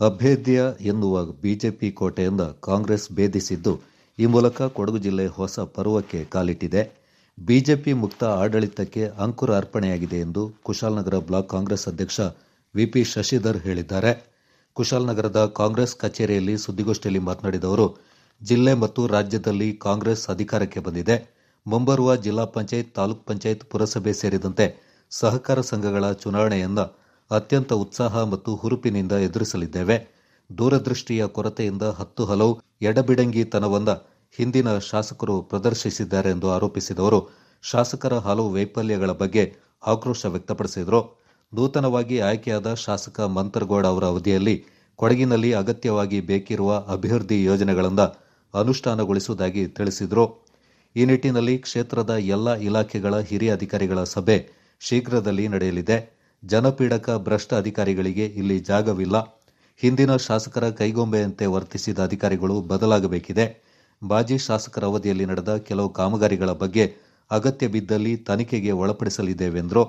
ಅಭೇದ್ಯ ಎನ್ನುವ ಬಿಜೆಪಿ ಕೋಟೆಯಿಂದ ಕಾಂಗ್ರೆಸ್ ಭೇದಿಸಿದ್ದು, ಈ ಮೂಲಕ ಕೊಡಗು ಜಿಲ್ಲೆ ಹೊಸ ಪರ್ವಕ್ಕೆ ಕಾಲಿಟ್ಟಿದೆ. ಬಿಜೆಪಿ ಮುಕ್ತ ಆಡಳಿತಕ್ಕೆ ಅಂಕುರ ಅರ್ಪಣೆಯಾಗಿದೆ ಎಂದು ಕುಶಾಲನಗರ ಬ್ಲಾಕ್ ಕಾಂಗ್ರೆಸ್ ಅಧ್ಯಕ್ಷ ವಿಪಿ ಶಶಿಧರ್ ಹೇಳಿದ್ದಾರೆ. ಕುಶಾಲನಗರದ ಕಾಂಗ್ರೆಸ್ ಕಚೇರಿಯಲ್ಲಿ ಸುದ್ದಿಗೋಷ್ಠಿಯಲ್ಲಿ ಮಾತನಾಡಿದ ಅವರು, ಜಿಲ್ಲೆ ಮತ್ತು ರಾಜ್ಯದಲ್ಲಿ ಕಾಂಗ್ರೆಸ್ ಅಧಿಕಾರಕ್ಕೆ ಬಂದಿದೆ. ಮುಂಬರುವ ಜಿಲ್ಲಾ ಪಂಚಾಯತ್, ತಾಲೂಕ್ ಪಂಚಾಯತ್, ಪುರಸಭೆ ಸೇರಿದಂತೆ ಸಹಕಾರ ಸಂಘಗಳ ಚುನಾವಣೆಯನ್ನು ಅತ್ಯಂತ ಉತ್ಸಾಹ ಮತ್ತು ಹುರುಪಿನಿಂದ ಎದುರಿಸಲಿದ್ದೇವೆ. ದೂರದೃಷ್ಟಿಯ ಕೊರತೆಯಿಂದ 10 ಹಲವು ಎಡಬಿಡಂಗಿತನವನ್ನು ಹಿಂದಿನ ಶಾಸಕರು ಪ್ರದರ್ಶಿಸಿದ್ದಾರೆ ಎಂದು ಆರೋಪಿಸಿದವರು ಶಾಸಕರ ಹಲವು ವೈಫಲ್ಯಗಳ ಬಗ್ಗೆ ಆಕ್ರೋಶ ವ್ಯಕ್ತಪಡಿಸಿದರು. ನೂತನವಾಗಿ ಆಯ್ಕೆಯಾದ ಶಾಸಕ ಮಂತರಗೌಡ ಅವರ ಅವಧಿಯಲ್ಲಿ ಕೊಡಗಿನಲ್ಲಿ ಅಗತ್ಯವಾಗಿ ಬೇಕಿರುವ ಅಭಿವೃದ್ಧಿ ಯೋಜನೆಗಳನ್ನು ಅನುಷ್ಠಾನಗೊಳಿಸುವುದಾಗಿ ತಿಳಿಸಿದರು. ಈ ನಿಟ್ಟಿನಲ್ಲಿ ಕ್ಷೇತ್ರದ ಎಲ್ಲ ಇಲಾಖೆಗಳ ಹಿರಿಯ ಅಧಿಕಾರಿಗಳ ಸಭೆ ಶೀಘ್ರದಲ್ಲಿ ನಡೆಯಲಿದೆ. ಜನಪೀಡಕ ಭ್ರಷ್ಟ ಅಧಿಕಾರಿಗಳಿಗೆ ಇಲ್ಲಿ ಜಾಗವಿಲ್ಲ. ಹಿಂದಿನ ಶಾಸಕರ ಕೈಗೊಂಬೆಯಂತೆ ವರ್ತಿಸಿದ ಅಧಿಕಾರಿಗಳು ಬದಲಾಗಬೇಕಿದೆ. ಮಾಜಿ ಶಾಸಕರ ಅವಧಿಯಲ್ಲಿ ನಡೆದ ಕೆಲವು ಕಾಮಗಾರಿಗಳ ಬಗ್ಗೆ ಅಗತ್ಯ ಬಿದ್ದಲ್ಲಿ ತನಿಖೆಗೆ ಒಳಪಡಿಸಲಿದ್ದೇವೆಂದರು.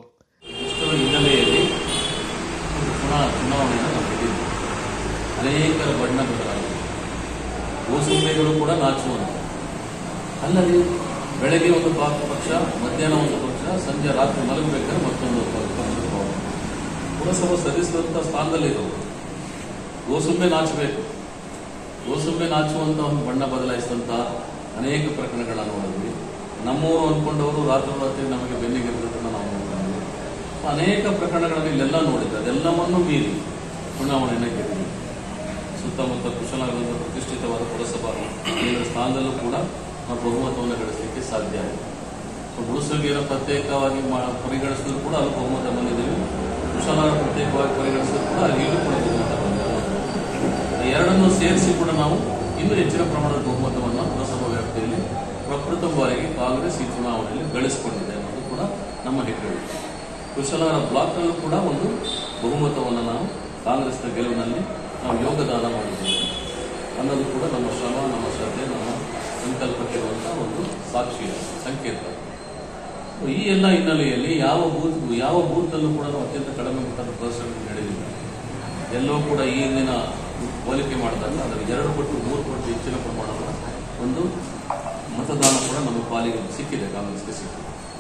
ಅನೇಕರ ಬಣ್ಣ ಬದಲಾಗಿದೆ. ಗೋಸುಂಬೆಗಳು ಕೂಡ ನಾಚುವಂತ ಅಲ್ಲದೆ ಬೆಳಗ್ಗೆ ಒಂದು ಪಕ್ಷ, ಮಧ್ಯಾಹ್ನ ಒಂದು ಪಕ್ಷ, ಸಂಜೆ ರಾತ್ರಿ ಮಲಗಬೇಕಾದ್ರೆ ಮತ್ತೊಂದು ಪಕ್ಷ. ಪುರಸಭಾ ಸದಸ್ಯರಂತ ಸ್ಥಾನದಲ್ಲಿರೋರು ಗೋಸುಂಬೆ ನಾಚಬೇಕು. ಗೋಸುಂಬೆ ನಾಚುವಂತ ಒಂದು ಬಣ್ಣ ಬದಲಾಯಿಸಿದಂತ ಅನೇಕ ಪ್ರಕರಣಗಳನ್ನ ನೋಡಿದ್ವಿ. ನಮ್ಮೂರು ಅಂದ್ಕೊಂಡವರು ರಾತ್ರಿ ನಮಗೆ ಬೆನ್ನಿಗಿರ್ತದನ್ನ ನಾವು ನೋಡಿದ್ವಿ. ಅನೇಕ ಪ್ರಕರಣಗಳನ್ನು ಇಲ್ಲೆಲ್ಲ ನೋಡಿದ್ವಿ. ಅದೆಲ್ಲವನ್ನೂ ಮೀರಿ ಚುನಾವಣೆಯನ್ನು ಗೆದ್ದಿದೆ. ಸುತ್ತಮುತ್ತ ಕುಶಾಲನಗರದ ಪ್ರತಿಷ್ಠಿತವಾದ ಪುರಸಭಾ ಸ್ಥಾನದಲ್ಲೂ ಕೂಡ ನಾವು ಬಹುಮತವನ್ನು ಗಳಿಸಲಿಕ್ಕೆ ಸಾಧ್ಯ ಆಗಿದೆ. ಹುಣಸಗಿಯನ್ನು ಪ್ರತ್ಯೇಕವಾಗಿ ಪರಿಗಣಿಸಿದ್ರು ಕೂಡ ಅದು ಬಹುಮತ ಬಂದಿದ್ದೀವಿ. ಕುಶಾಲನಗರ ಪ್ರತ್ಯೇಕವಾಗಿ ಪರಿಗಣಿಸಿದ್ರು ಕೂಡ ಅಲ್ಲಿಯೂ ಕೂಡ ಬಹುಮತ ಬಂದಿದೆ. ಎರಡನ್ನೂ ಸೇರಿಸಿ ಕೂಡ ನಾವು ಇನ್ನೂ ಹೆಚ್ಚಿನ ಪ್ರಮಾಣದ ಬಹುಮತವನ್ನು ಪುರಸಭಾ ವ್ಯಾಪ್ತಿಯಲ್ಲಿ ಪ್ರಪ್ರಥಮ ಬಾರಿಗೆ ಕಾಂಗ್ರೆಸ್ ಈ ಚುನಾವಣೆಯಲ್ಲಿ ಗಳಿಸಿಕೊಂಡಿದೆ ಅನ್ನೋದು ಕೂಡ ನಮ್ಮ ಹೆಗ್ಗಳಿಕೆ. ಕುಶಾಲನಗರ ಬ್ಲಾಕ್ನಲ್ಲೂ ಕೂಡ ಒಂದು ಬಹುಮತವನ್ನು ನಾವು ಕಾಂಗ್ರೆಸ್ನ ಗೆಲುವಿನಲ್ಲಿ ನಾವು ಯೋಗದಾನ ಮಾಡಿದ್ದೇವೆ ಅನ್ನೋದು ಕೂಡ ನಮ್ಮ ಶ್ರಮ, ನಮ್ಮ ಶ್ರದ್ಧೆ, ನಮ್ಮ ಸಂಕಲ್ಪಕ್ಕಿರುವಂತಹ ಒಂದು ಸಾಕ್ಷಿ ಸಂಕೇತ. ಈ ಎಲ್ಲ ಹಿನ್ನೆಲೆಯಲ್ಲಿ ಯಾವ ಬೂತ್ನಲ್ಲೂ ಕೂಡ ನಾವು ಅತ್ಯಂತ ಕಡಿಮೆ ಮತದ ಪ್ರದರ್ಶನ ನಡೆದಿಲ್ಲ. ಎಲ್ಲವೂ ಕೂಡ ಈ ಹಿಂದಿನ ಹೋಲಿಕೆ ಮಾಡಿದಾಗ ಅದರ 2 ಪಟ್ಟು 3 ಪಟ್ಟು ಹೆಚ್ಚಿನ ಪ್ರಮಾಣದ ಒಂದು ಮತದಾನ ಕೂಡ ನಮ್ಮ ಪಾಲಿಗೆ ಸಿಕ್ಕಿದೆ, ಕಾಂಗ್ರೆಸ್ಗೆ ಸಿಕ್ಕಿದೆ.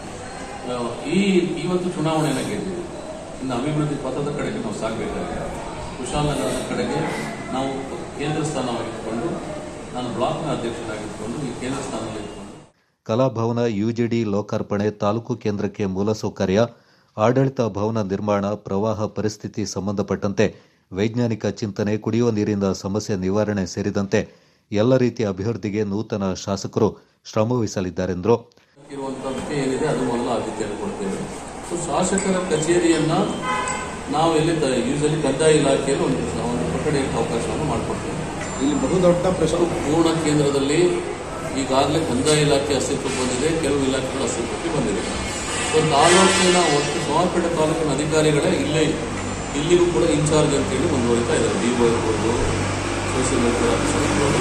ಇವತ್ತು ಚುನಾವಣೆಯನ್ನು ಗೆದ್ದಿದೆ. ಇನ್ನು ಅಭಿವೃದ್ಧಿ ಪಥದ ಕಡೆಗೆ ನಾವು ಸಾಗಬೇಕಾಗಿದೆ. ಕುಶಾಲನಗರದ ಕಡೆಗೆ ನಾವು ಕೇಂದ್ರ ಸ್ಥಾನವಾಗಿಟ್ಟುಕೊಂಡು, ನಾನು ಬ್ಲಾಕ್ನ ಅಧ್ಯಕ್ಷನಾಗಿದ್ದುಕೊಂಡು ಈ ಕೇಂದ್ರ ಸ್ಥಾನದಲ್ಲಿ ಇಟ್ಕೊಂಡು ಕಲಾಭವನ ಯುಜಿಡಿ ಲೋಕಾರ್ಪಣೆ, ತಾಲೂಕು ಕೇಂದ್ರಕ್ಕೆ ಮೂಲಸೌಕರ್ಯ, ಆಡಳಿತ ಭವನ ನಿರ್ಮಾಣ, ಪ್ರವಾಹ ಪರಿಸ್ಥಿತಿ ಸಂಬಂಧಪಟ್ಟಂತೆ ವೈಜ್ಞಾನಿಕ ಚಿಂತನೆ, ಕುಡಿಯುವ ನೀರಿನ ಸಮಸ್ಯೆ ನಿವಾರಣೆ ಸೇರಿದಂತೆ ಎಲ್ಲ ರೀತಿಯ ಅಭಿವೃದ್ಧಿಗೆ ನೂತನ ಶಾಸಕರು ಶ್ರಮವಹಿಸಲಿದ್ದಾರೆಂದರು. ಏನಿದೆ ಅದು ಮೊದಲ ಆದ್ಯತೆಯನ್ನು ಕೊಡ್ತೇವೆ. ಶಾಸಕರ ಕಚೇರಿಯನ್ನ ನಾವು ಯೂಸಲಿ ಕಂದಾಯ ಇಲಾಖೆಯಲ್ಲಿ ಒಂದು ಕೊಠಡಿಯಲ್ಲಿ ಅವಕಾಶವನ್ನು ಮಾಡಿಕೊಡ್ತೇವೆ. ಇಲ್ಲಿ ಬಹುದೊಡ್ಡ ಪ್ರಶ್ನೆ ಪೂರ್ಣ ಕೇಂದ್ರದಲ್ಲಿ ಈಗಾಗಲೇ ಕಂದಾಯ ಇಲಾಖೆ ಅಸ್ತಿತ್ವಕ್ಕೆ ಬಂದಿದೆ, ಕೆಲವು ಇಲಾಖೆಗಳು ಅಸ್ತಿತ್ವಕ್ಕೆ ಬಂದಿದೆ. ತಾಲೂಕಿನ ಒಟ್ಟು ಸೋಮವಾರಪೇಟೆ ತಾಲೂಕಿನ ಅಧಿಕಾರಿಗಳೇ ಇಲ್ಲಿಗೂ ಕೂಡ ಇನ್ಚಾರ್ಜ್ ಅಂತೇಳಿ ಮುಂದುವರಿತಾ ಇದ್ದಾರೆ. ಡಿಒ ಇರ್ಬೋದು, ಸೋಷಿಯಲ್ ವೆಲ್ಫೇರ್ ಆಫೀಸರ್ ಇರ್ಬೋದು,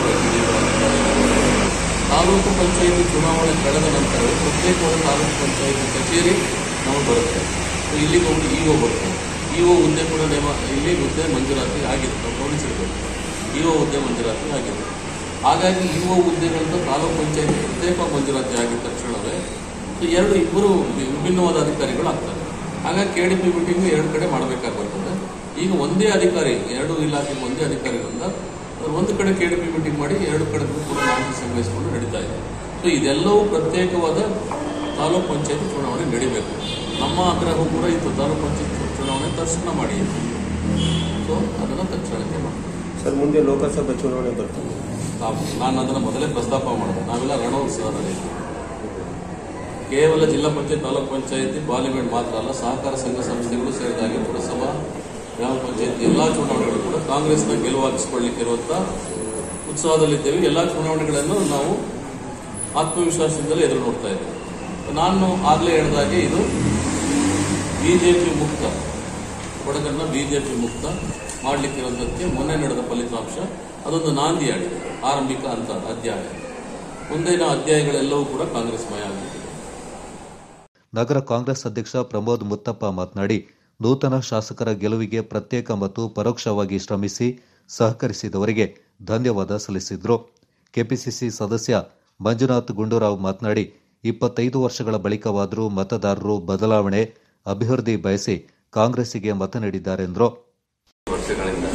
ತಾಲೂಕು ಪಂಚಾಯಿತಿ ಚುನಾವಣೆ ಕಳೆದ ನಂತರ ಪ್ರತ್ಯೇಕವಾದ ತಾಲೂಕು ಪಂಚಾಯಿತಿ ಕಚೇರಿ ನಾವು ಬರುತ್ತೆ. ಇಲ್ಲಿಗೆ ಒಂದು ಇಒ ಬರುತ್ತೆ. ಇಒ ಹುದ್ದೆ ಕೂಡ ಇಲ್ಲಿ ಹುದ್ದೆ ಮಂಜೂರಾತಿ ಆಗಿದೆ. ನಾವು ಗಮನಿಸಿರ್ಬೇಕು, ಇಒ ಹುದ್ದೆ ಮಂಜೂರಾತಿ ಆಗಿದೆ. ಹಾಗಾಗಿ ಇಒ ಹುದ್ದೆಗಳಂತ ತಾಲೂಕು ಪಂಚಾಯಿತಿ ಪ್ರತ್ಯೇಕ ಮಂಜೂರಾತಿ ಆಗಿದ ತಕ್ಷಣವೇ ಇಬ್ಬರು ವಿಭಿನ್ನವಾದ ಅಧಿಕಾರಿಗಳು ಆಗ್ತಾರೆ. ಹಾಗಾಗಿ ಕೆಡಿಪಿ ಮೀಟಿಂಗ್ 2 ಕಡೆ ಮಾಡಬೇಕಾಗಿ ಬರ್ತದೆ. ಈಗ ಒಂದೇ ಅಧಿಕಾರಿ 2 ಇಲಾಖೆಗೆ ಒಂದೇ ಅಧಿಕಾರಿಗಳಿಂದ ಒಂದು ಕಡೆ ಕೆಡಿಪಿ ಮೀಟಿಂಗ್ ಮಾಡಿ 2 ಕಡೆ ಕೂಡ ಮಾಹಿತಿ ಸಂಗ್ರಹಿಸಿಕೊಂಡು ನಡೀತಾ ಇದೆ. ಇದೆಲ್ಲವೂ ಪ್ರತ್ಯೇಕವಾದ ತಾಲೂಕು ಪಂಚಾಯತಿ ಚುನಾವಣೆ ನಡೀಬೇಕು. ನಮ್ಮ ಆಗ್ರಹ ಕೂಡ ಇತ್ತು, ತಾಲೂಕು ಪಂಚಾಯತ್ ಚುನಾವಣೆ ತಕ್ಷಣ ಮಾಡಿ. ಅದನ್ನು ತಕ್ಷಣಕ್ಕೆ ಮಾಡ್ತೀವಿ ಸರ್. ಮುಂದೆ ಲೋಕಸಭಾ ಚುನಾವಣೆ ಬರ್ತದೆ. ನಾನು ಅದನ್ನು ಮೊದಲೇ ಪ್ರಸ್ತಾಪ ಮಾಡಿದೆ. ನಾವೆಲ್ಲ ರಣೋತ್ಸವದಲ್ಲಿ ಕೇವಲ ಜಿಲ್ಲಾ ಪಂಚಾಯತ್, ತಾಲೂಕು ಪಂಚಾಯತಿ, ಪಾರ್ಲಿಮೆಂಟ್ ಮಾತ್ರ ಅಲ್ಲ, ಸಹಕಾರ ಸಂಘ ಸಂಸ್ಥೆಗಳು ಸೇರಿದಾಗಿ ಪುರಸಭಾ, ಗ್ರಾಮ ಪಂಚಾಯತ್ ಎಲ್ಲ ಚುನಾವಣೆಗಳು ಕೂಡ ಕಾಂಗ್ರೆಸ್ನ ಗೆಲುವಾಗಿಸಿಕೊಳ್ಳಲಿಕ್ಕೆ ಇರುವಂತ ಉತ್ಸಾಹದಲ್ಲಿದ್ದೇವೆ. ಎಲ್ಲ ಚುನಾವಣೆಗಳನ್ನು ನಾವು ಆತ್ಮವಿಶ್ವಾಸದಿಂದಲೇ ಎದುರು ನೋಡ್ತಾ ಇದ್ದೇವೆ. ನಾನು ಆಗಲೇ ಹೇಳಿದಾಗೆ ಇದು ಬಿಜೆಪಿ ಮುಕ್ತ, ಕೊಡಗನ್ನ ಬಿಜೆಪಿ ಮುಕ್ತ ಮಾಡಲಿಕ್ಕಿರೋದಕ್ಕೆ ಮೊನ್ನೆ ನಡೆದ ಫಲಿತಾಂಶ ಅದೊಂದು ನಾಂದಿಯಾಗಿದೆ. ಆರಂಭಿಕ ಅಧ್ಯಾಯ. ಮುಂದಿನ ಅಧ್ಯಾಯಗಳೆಲ್ಲವೂ ಕೂಡ ಕಾಂಗ್ರೆಸ್ಮಯ ಆಗಿದೆ. ನಗರ ಕಾಂಗ್ರೆಸ್ ಅಧ್ಯಕ್ಷ ಪ್ರಮೋದ್ ಮುತ್ತಪ್ಪ ಮಾತನಾಡಿ, ನೂತನ ಶಾಸಕರ ಗೆಲುವಿಗೆ ಪ್ರತ್ಯೇಕ ಮತ್ತು ಪರೋಕ್ಷವಾಗಿ ಶ್ರಮಿಸಿ ಸಹಕರಿಸಿದವರಿಗೆ ಧನ್ಯವಾದ ಸಲ್ಲಿಸಿದರು. ಕೆಪಿಸಿಸಿ ಸದಸ್ಯ ಮಂಜುನಾಥ್ ಗುಂಡೂರಾವ್ ಮಾತನಾಡಿ, 25 ವರ್ಷಗಳ ಬಳಿಕವಾದರೂ ಮತದಾರರು ಬದಲಾವಣೆ, ಅಭಿವೃದ್ಧಿ ಬಯಸಿ ಕಾಂಗ್ರೆಸ್ಸಿಗೆ ಮತ ನೀಡಿದ್ದಾರೆಂದರು. ವರ್ಷಗಳಿಂದ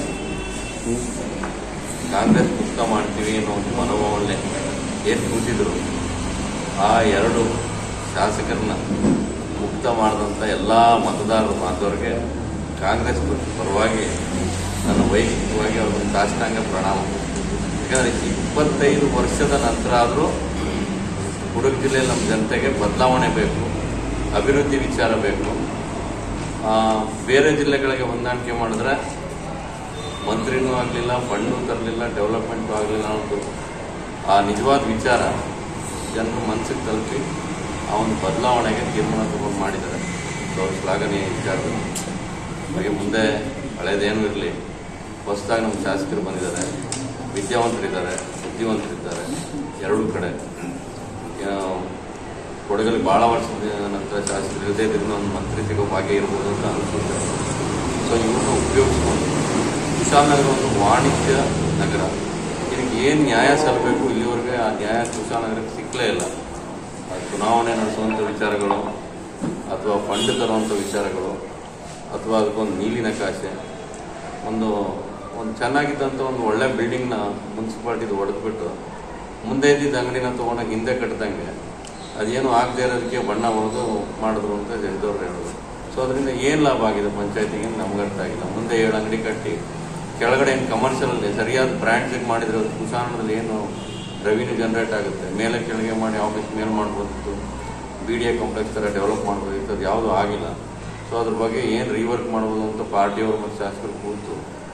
ಕಾಂಗ್ರೆಸ್ ಮುಕ್ತ ಮಾಡ್ತೀವಿ ಅನ್ನೋ ಒಂದು ಮನೋಭಾವನೆ ಏನು ಕೂತಿದ್ರು, ಆ 2 ಶಾಸಕರನ್ನ ಮುಕ್ತ ಮಾಡಿದಂಥ ಎಲ್ಲ ಮತದಾರರ ಬಾಂಧವರಿಗೆ ಕಾಂಗ್ರೆಸ್ ಪರವಾಗಿ ನನ್ನ ವೈಯಕ್ತಿಕವಾಗಿ ಅವ್ರೊಂದು ಸಾಷ್ಟಾಂಗ ಪ್ರಣಾಮ. ಯಾಕಂದರೆ 25 ವರ್ಷದ ನಂತರ ಆದರೂ ಕೊಡಗು ಜಿಲ್ಲೆಯಲ್ಲಿ ನಮ್ಮ ಜನತೆಗೆ ಬದಲಾವಣೆ ಬೇಕು, ಅಭಿವೃದ್ಧಿ ವಿಚಾರ ಬೇಕು. ಬೇರೆ ಜಿಲ್ಲೆಗಳಿಗೆ ಹೊಂದಾಣಿಕೆ ಮಾಡಿದ್ರೆ ಮಂತ್ರಿನೂ ಆಗಲಿಲ್ಲ, ಫಂಡು ತರಲಿಲ್ಲ, ಡೆವಲಪ್ಮೆಂಟು ಆಗಲಿಲ್ಲ ಅನ್ನೋದು ಆ ನಿಜವಾದ ವಿಚಾರ ಜನರ ಮನಸ್ಸಿಗೆ ತಲುಪಿ ಆ ಒಂದು ಬದಲಾವಣೆಗೆ ತೀರ್ಮಾನ ತಗೊಂಡು ಮಾಡಿದ್ದಾರೆ. ಸೊ ಶ್ಲಾಘನೀಯ ವಿಚಾರದಲ್ಲಿ ಹಾಗೆ ಮುಂದೆ ಹಳೇದೇನೂ ಇರಲಿ, ಹೊಸದಾಗಿ ನಮ್ಮ ಶಾಸಕರು ಬಂದಿದ್ದಾರೆ, ವಿದ್ಯಾವಂತರಿದ್ದಾರೆ, ಬುದ್ಧಿವಂತರಿದ್ದಾರೆ. 2 ಕಡೆ ಕೊಡಗಲ್ಲಿ ಭಾಳ ವರ್ಷದ ನಂತರ ಶಾಸಕರು ಇರದೇ ಒಂದು ಮಂತ್ರಿ ಸಿಗೋ ಭಾಗ್ಯ ಇರ್ಬೋದು ಅಂತ ಅನಿಸುತ್ತೆ. ಸೊ ಇವ್ರನ್ನ ಉಪಯೋಗಿಸ್ಕೊಂಡು ಕುಶಾಲನಗರ ಒಂದು ವಾಣಿಜ್ಯ ನಗರ, ಇದಕ್ಕೆ ಏನು ನ್ಯಾಯ ಸಲ್ಲಬೇಕು ಇಲ್ಲಿವರೆಗೆ ಆ ನ್ಯಾಯ ಕುಶಾಲನಗರಕ್ಕೆ ಸಿಕ್ಕಲೇ ಇಲ್ಲ. ಚುನಾವಣೆ ನಡೆಸುವಂಥ ವಿಚಾರಗಳು ಅಥವಾ ಫಂಡ್ ತರುವಂಥ ವಿಚಾರಗಳು ಅಥವಾ ಅದಕ್ಕೊಂದು ನೀಲಿ ನಕಾಶೆ, ಒಂದು ಚೆನ್ನಾಗಿದ್ದಂಥ ಒಂದು ಒಳ್ಳೆ ಬಿಲ್ಡಿಂಗ್ನ ಮುನ್ಸಿಪಾಲ್ಟಿದು ಹೊಡೆದ್ಬಿಟ್ಟು ಮುಂದೆ ಇದ್ದಿದ್ದ ಅಂಗಡಿನ ತೊಗೊಂಡಾಗ ಹಿಂದೆ ಕಟ್ಟಿದಂಗೆ ಅದೇನು ಆಗದೆ ಇರೋದಕ್ಕೆ ಬಣ್ಣ ಹೊಡೆದು ಮಾಡಿದ್ರು ಅಂತ ಜನದವ್ರು ಹೇಳೋದು. ಸೊ ಅದರಿಂದ ಏನು ಲಾಭ ಆಗಿದೆ ಪಂಚಾಯತಿಗೆ ನಮ್ಗೆ ಅರ್ಥ ಆಗಿಲ್ಲ. ಮುಂದೆ 7 ಅಂಗಡಿ ಕಟ್ಟಿ ಕೆಳಗಡೆ ಏನು ಕಮರ್ಷಿಯಲಲ್ಲಿ ಸರಿಯಾದ ಬ್ರ್ಯಾಂಡ್ಸಿಗೆ ಮಾಡಿದ್ರೆ ಅದು ಕುಶಾಲನಗರದಲ್ಲಿ ಏನು ರೆವಿನ್ಯೂ ಜನರೇಟ್ ಆಗುತ್ತೆ. ಮೇಲೆ ಕೆಳಗೆ ಮಾಡಿ ಆಫೀಸ್ ಮೇಲೆ ಮಾಡ್ಬೋದಿತ್ತು, BDA ಕಾಂಪ್ಲೆಕ್ಸ್ ಥರ ಡೆವಲಪ್ ಮಾಡ್ಬೋದಿತ್ತು. ಅದು ಯಾವುದೂ ಆಗಿಲ್ಲ. ಸೊ ಅದ್ರ ಬಗ್ಗೆ ಏನು ರೀವರ್ಕ್ ಮಾಡ್ಬೋದು ಅಂತ ಪಾರ್ಟಿಯವರು ಮತ್ತು ಶಾಸಕರು ಕೂತು